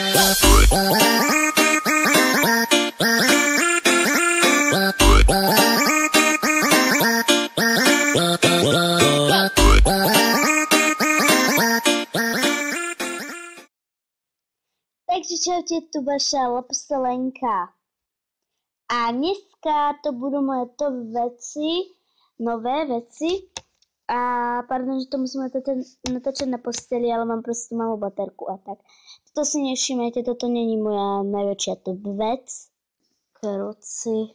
Takže čaute, tu vaša Lopselenka. A dneska to budú moje top veci, nové veci. A pardon, že to musím natáčať na posteli, ale mám proste malú baterku a tak. Toto si nevšimajte, toto není moja najväčšia top vec. Kruci.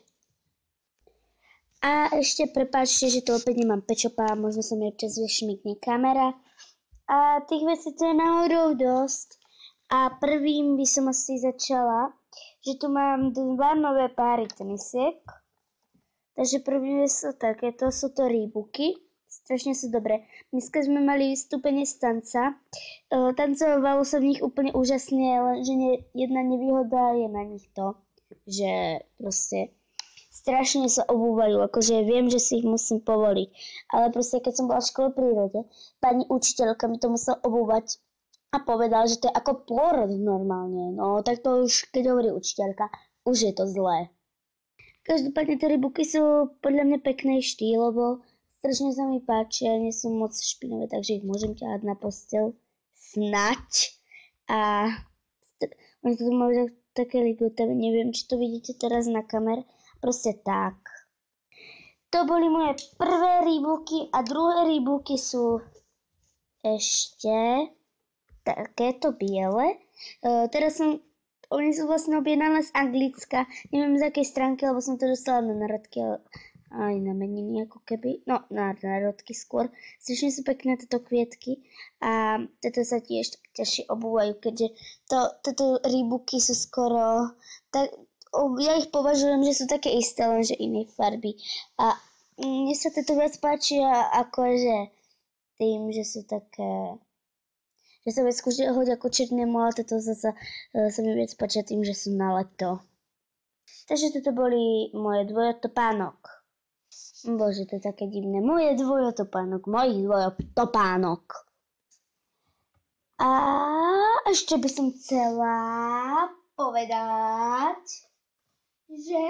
A ešte prepáčte, že tu opäť nemám pečopa, možno sa mi občas vyšmykne kamera. A tých vecí to je náhodou dosť. A prvým by som asi začala, že tu mám dva nové páry tenisiek. Takže prvým sú takéto, sú to Reeboky. Strašne sú dobré. Dneska sme mali vystúpenie z tanca. Tancovalo sa v nich úplne úžasne, lenže jedna nevýhoda je na nich to, že proste strašne sa obúvajú. Akože viem, že si ich musím povoliť. Ale proste keď som bola v škole prírode, pani učiteľka mi to musela obúvať a povedal, že to je ako pôrod normálne. No tak to už, keď hovorí učiteľka, už je to zlé. Každopádne tie Reeboky sú podľa mňa peknej štýlovo. Strašne sa mi páčia, nie sú moc špinavé, takže ich môžem ťahať na posteľ. Snať. A oni to majú také ligotavé, neviem, či to vidíte teraz na kamere. Proste tak. To boli moje prvé Reeboky a druhé Reeboky sú ešte takéto biele. Teraz oni sú vlastne objednané z Anglicka. Neviem z akej stránky, lebo som to dostala na národky, aj na meniny ako keby. No, na národky skôr. Strašne sú pekné tieto kvietky. A tieto sa tiež ťažšie obúvajú, keďže tieto Reeboky sú skoro... Tak, ja ich považujem, že sú také isté, lenže inej farby. A mne sa tieto viac páčia akože tým, že sú také... že sa viac hodia ako černemu, ale toto zase sa mi viac páčia tým, že sú na leto. Takže toto boli moje dvojotopánok. Bože, to je také divné. Moje dvojotopánok, mojich dvojotopánok. A ešte by som chcela povedať, že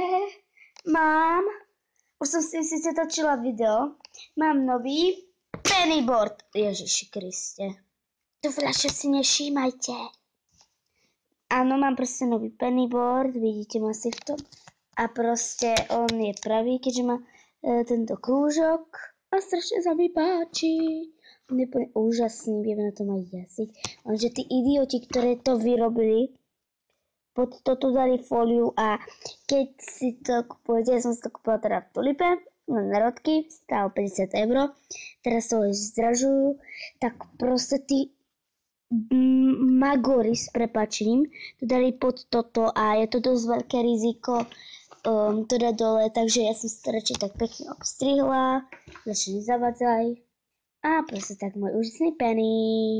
už som si síce točila video, mám nový pennyboard. Ježiši Kriste. To fľaše si nevšímajte. Áno, mám proste nový pennyboard, vidíte ma si v tom. A proste on je pravý, keďže má tento krúžok. A strašne sa mi páči. On je úplne úžasný, vieme na tom aj jazdiť. Lenže tí idioti, ktoré to vyrobili, pod toto dali fóliu a keď si to kupujete, ja som si to kúpila teda v Tulipe, na národky, stálo 50 €, teraz to už zdražujú, tak proste tí magory s prepáčením to dali pod toto a je to dosť veľké riziko to dať dole, takže ja som si to radšej tak pekne obstrihla, začne nezavadzaj a proste tak môj úžasný penny.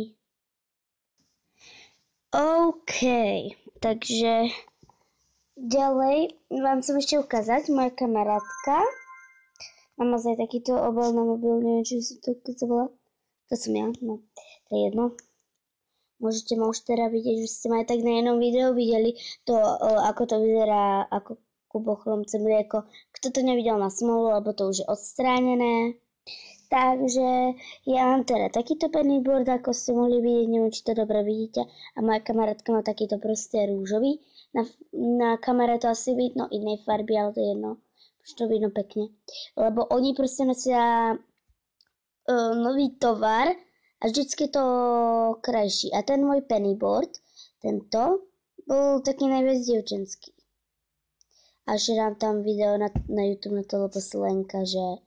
OK, takže ďalej vám chcem ešte ukázať moja kamarátka. Mám aj takýto obal na mobil, neviem, či si to volá. To som ja, no, to je jedno. Môžete ma už teda vidieť, že ste ma aj tak na jednom videu videli to, ako to vyzerá, ako Kubo Chlomce mlieko. Kto to nevidel na smolu, lebo to už je odstránené. Takže ja mám teda takýto pennyboard, ako ste mohli vidieť, neviem, či to dobre vidíte. A moja kamarátka má takýto proste rúžový. Na kamere to asi vidno inej farby, ale to je jedno. Už to vidno pekne. Lebo oni proste nosia nový tovar a vždycky to krajší. A ten môj pennyboard, tento, bol taký najviac dievčenský. A ešte dám tam video na YouTube na to Lopselenka, že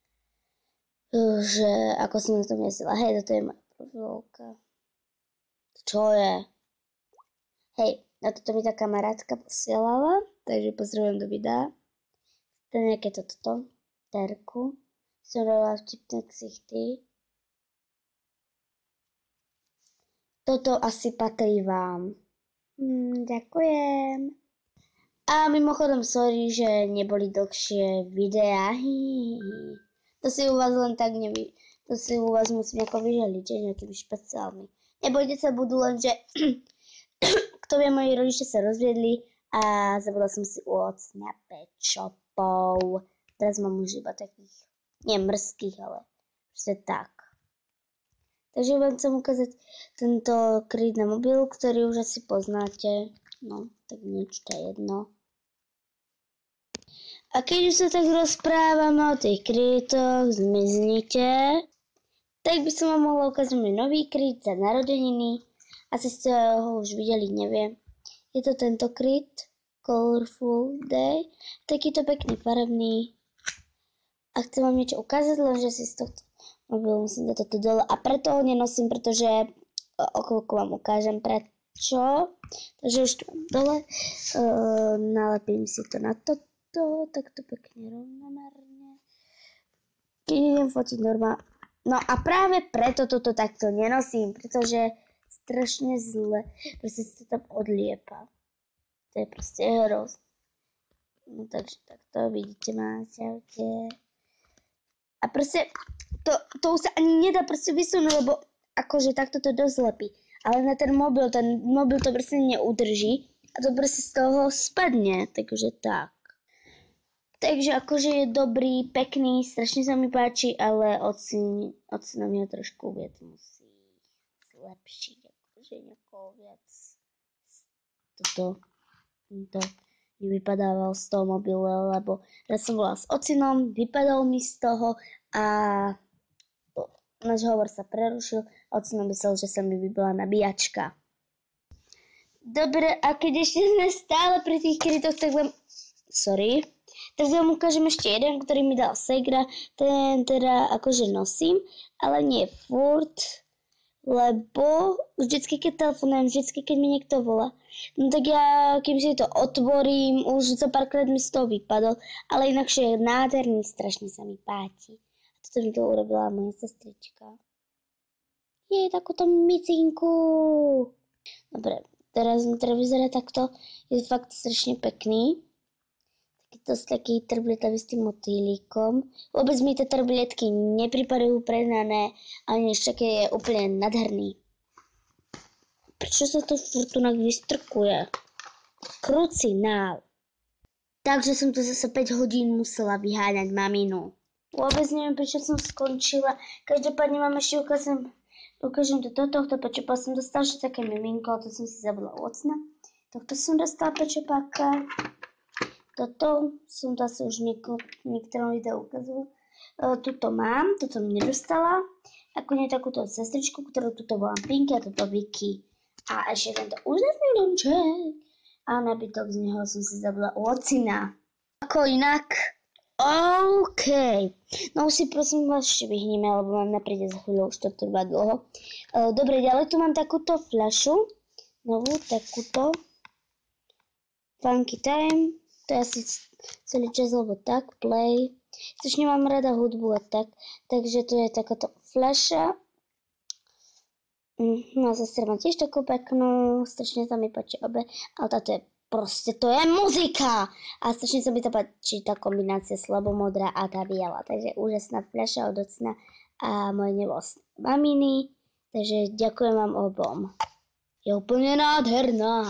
ako som na tom jezdila. Hej, toto je moja profilka. Čo je? Hej, na toto mi tá kamarátka posielala, takže pozdravujem do videa. To je nejaké toto, terku. Som dala vtipné ksichty. Toto asi patrí vám. Ďakujem. A mimochodom, sorry, že neboli dlhšie videá. To si u vás len tak to si u vás musím ako vyželiť, že nejakými špeciálmi. Nebojte sa, budú len, že Kto vie, moji rodičia sa rozviedli a zabudla som si u ocňa pečopov. Teraz mám už iba takých, nie mrzkých, ale proste tak. Takže vám chcem ukázať tento kryt na mobil, ktorý už asi poznáte. No, tak nič, to je jedno. A keď už sa tak rozprávame o tých krytoch, zmiznite, tak by som vám mohla ukázať môj nový kryt za narodeniny. Asi ste ho už videli, neviem. Je to tento kryt, Colorful Day, takýto pekný, farebný. A chcem vám niečo ukázať, lenže si z tohto mobilu musím dať toto dole. A preto ho nenosím, pretože o chvíľku vám ukážem prečo. Takže už to mám dole. Nalepím si to na toto, takto pekne rovnomerne. Keď idem fotiť normálne. No a práve preto toto takto nenosím, pretože strašne zle. Proste sa to tam odliepa. To je proste hrozné. No takže takto vidíte ma, čaute. A proste to už sa ani nedá proste vysunúť, lebo akože takto to dosť lepí. Ale na ten mobil to proste neudrží a to proste z toho spadne, takže tak. Takže akože je dobrý, pekný, strašne sa mi páči, ale ocino mi ho trošku viac musí zlepšiť, akože niekoho viac toto nevypadával z toho mobilu, lebo raz som bola s ocinom, vypadol mi z toho a náš hovor sa prerušil a ocino myslel, že sa mi vybila nabíjačka. Dobre, a keď ešte sme stále pri tých krytoch, tak vám ukážem ešte jeden, ktorý mi dal Segra. Ten teda akože nosím, ale nie furt, lebo vždycky, keď telefonujem, vždycky, keď mi niekto volá, no tak ja, kým si to otvorím, už za párkrát mi z toho vypadol, ale inakšie je nádherný, strašne sa mi páči. A toto mi to urobila moja sestrička. Jej, takúto micinku. Dobre, teraz mi teda vyzerá takto, je fakt strašne pekný. Taký trblietavý s tým motýlikom. Vôbec mi tie trblietky nepripadajú preznané, ale niečo také je úplne nádherný. Prečo sa to furt tunak vystrkuje? Krucinál. Takže som tu zase 5 hodín musela vyháňať maminu. Vôbec neviem, prečo som skončila. Každopádne vám ešte ukážem tohto pečopa. Som dostala ešte také miminko, to som si zabudla u ocna. Tohto som dostala pečopáka. Toto som zase už niektorom videu ukazovala. Tuto mám, toto som nedostala. Ako nie takúto sestričku, ktorú tuto volám Pinky a toto Vicky. A ešte tento úžasný domček. A nabytok z neho som si zabila u ocina. Ako inak. OK. No už si prosím vás ešte vyhníme, lebo mám napríklad za chvíľu, už to trvá dlho. Dobre, ďalej tu mám takúto fľašu. Novú, takúto. Funky Time. To je asi celý čas, lebo tak, play. Strašne mám rada hudbu a tak. Takže to je takáto fľaša. No a sestra má tiež takú peknú. Strašne sa mi páči obe. Ale táto je proste, to je muzika! A strašne sa mi to páči tá kombinácia slabomodrá a tá biela. Takže úžasná fľaša od ocna a moje nevostné maminy. Takže ďakujem vám obom. Je úplne nádherná.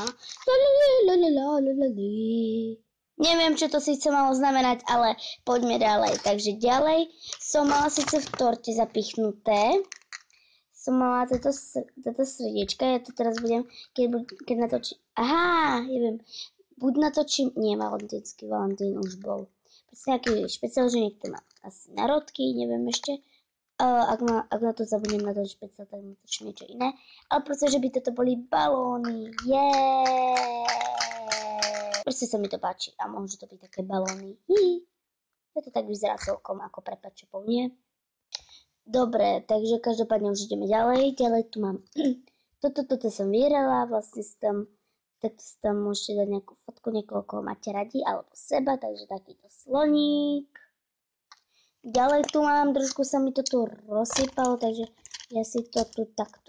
Neviem, čo to síce malo znamenať, ale poďme ďalej. Takže ďalej som mala síce v torte zapichnuté. Som mala toto srdiečka. Ja to teraz budem, keď natočím. Aha, neviem. Buď natočím, nie, Valentín už bol. Presne nejaký špeciál, že niekto má asi narodky, neviem ešte. Ak na to zabudnem natočiť špeciál, tak natočím niečo iné. Ale proste, že by toto boli balóny. Proste sa mi to páči a môžu to byť také balóny. To tak vyzerá celkom ako pre pečopov, nie? Dobre, takže každopádne už ideme ďalej. Ďalej tu mám toto som vyrala, vlastne takto si tam môžete dať nejakú fotku niekoho, koho máte radi, alebo seba, takže takýto sloník. Ďalej tu mám, trošku sa mi to tu rozsypalo, takže ja si to tu takto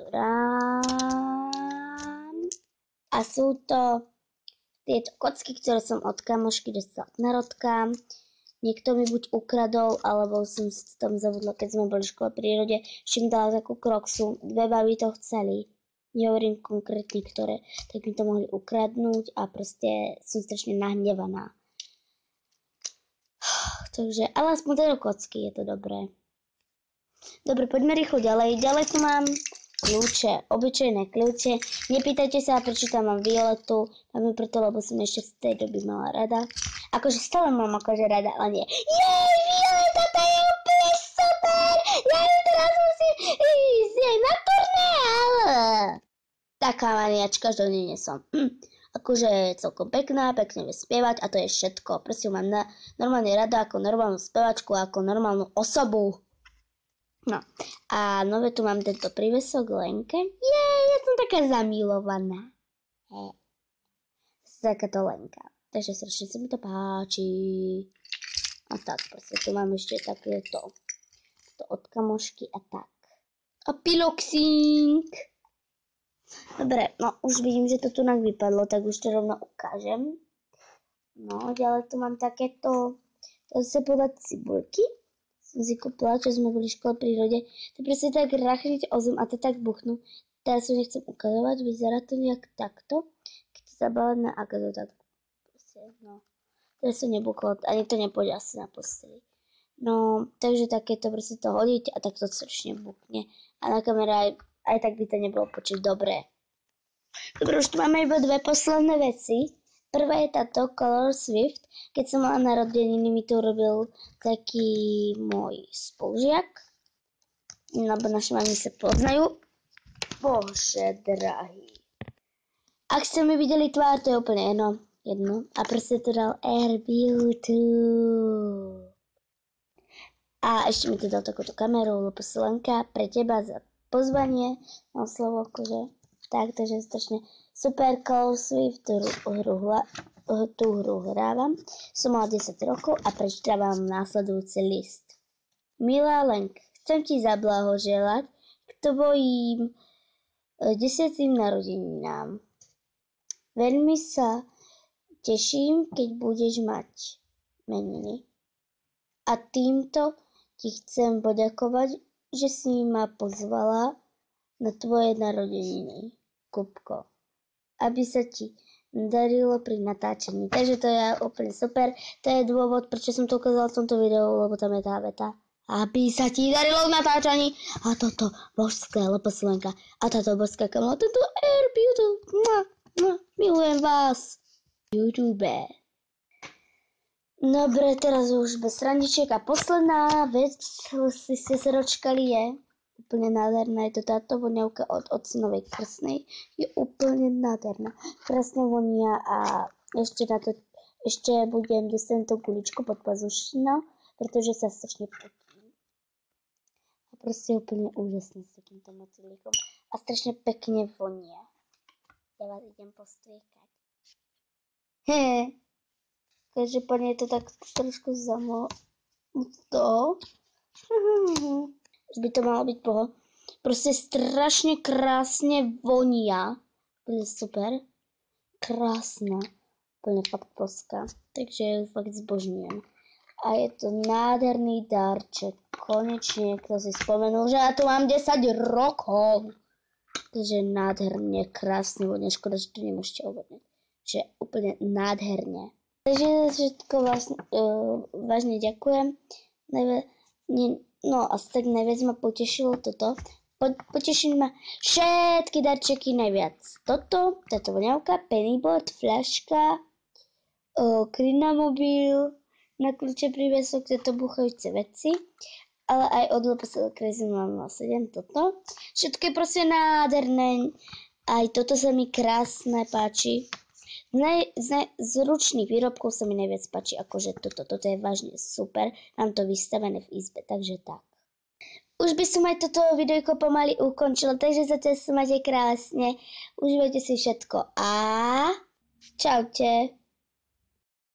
dám. A sú to tieto kocky, ktoré som od kamošky dostala k narodkám. Niekto mi buď ukradol, alebo som si tam zabudla, keď sme boli v škole prírode. Ešte mi dala takú kroksu. 2 baby to chceli. nehovorím konkrétne ktoré, tak mi to mohli ukradnúť a proste som strašne nahnevaná. Takže, ale aspoň teda kocky, je to dobré. Dobre, poďme rýchlo ďalej. Ďalej tu mám kľúče, obyčajné kľúče. Nepýtajte sa, prečo tam mám violetu. Mám ju preto, lebo som ešte z tej doby mala rada. Akože stále mám akože rada, ale nie. Jej, violeta, to je úplne super! Ja ju teraz musím ísť na turné, ale... Taká maniačka, že nie som. Akože je celkom pekná, pekne vie spievať a to je všetko. Proste mám normálne rada ako normálnu spevačku, ako normálnu osobu. No a nové tu mám tento prívesok Lenke. Ja som taká zamilovaná. Takáto Lenka. Takže strašne sa mi to páči. A tak, proste tu mám ešte takéto. To od kamošky a tak. A piloxing. Dobre, no už vidím, že to tu vypadlo, tak už to rovno ukážem. No, ďalej tu mám takéto, to sa podať cibulky. Som si kúpila, čo sme boli v škole prírode. To proste tak rachniť o zem a to tak buchnú. Teraz to nechcem ukazovať, vyzerá to nejak takto. Keď to zabalené, ako to tak proste, no. Teraz to nebuchlo, ani to nepôjde asi na posteli. No, takže takéto proste to hodíte a tak to strašne buchne. A na kamere aj tak by to nebolo počuť dobre. Dobre, už tu máme iba dve posledné veci. Prvá je táto Color Swift. Keď som mala narodeniny, mi to urobil taký môj spolužiak. Lebo naše mami sa poznajú. Bože drahý. Ak ste mi videli tvár, to je úplne jedno. A proste to dal Air Beauty. A ešte mi to dal takúto kameru, lebo Lenka, pre teba za pozvanie na slovo, akože tak, takže strašne super Color Swift, tú hru hrávam. Som mala 10 rokov a prečítavam následujúci list. Milá Lenka, chcem ti zablahoželať k tvojim 10. narodeninám. Veľmi sa teším, keď budeš mať meniny. A týmto ti chcem poďakovať, že si ma pozvala na tvoje narodeniny, Kupko, aby sa ti darilo pri natáčaní. Takže to je úplne super. To je dôvod, prečo som to ukázala v tomto videu, lebo tam je tá veta. Aby sa ti darilo v natáčaní. A toto božské leposlenka. A táto božská kamera. Tento Air Beauty. Milujem vás. YouTube. Dobre, teraz už bez srandičiek a posledná vec, si ste sa dočkali, je úplne nádherná. Je to táto voňavka od ocinovej krstnej. Je úplne nádherná. Krásne vonia a ešte budem dostať tú guličku pod pazušinou, pretože sa strašne potím. A proste je úplne úžasný s takýmto motýlikom. A strašne pekne vonia. Ja vás idem postriekať. Každopádne je to tak trošku to. Už by to malo byť poho. Proste strašne krásne vonia. Úplne super. Krásna. Úplne fakt božská. Takže ju fakt zbožňujem. A je to nádherný darček. Konečne niekto si spomenul, že ja tu mám 10 rokov. Takže nádherne, krásne vonia. Škoda, že tu nemôžete ovodniť. Že úplne nádherne. Takže všetko vážne ďakujem. No asi tak najviac ma potešilo toto. Potešili ma všetky darčeky najviac. Táto voňavka, pennyboard, fľaška, Krinamobil, na kľúče prívesok, tieto buchajúce veci. Ale aj od Lepesel Crazy 007 toto. Všetko je proste nádherné. Aj toto sa mi krásne páči. Z ručných výrobkov sa mi najviac páči, akože toto je vážne super, mám to vystavené v izbe, takže tak. Už by som aj toto videjko pomaly ukončila, takže zatiaľ sa máte krásne, užívajte si všetko a čaute.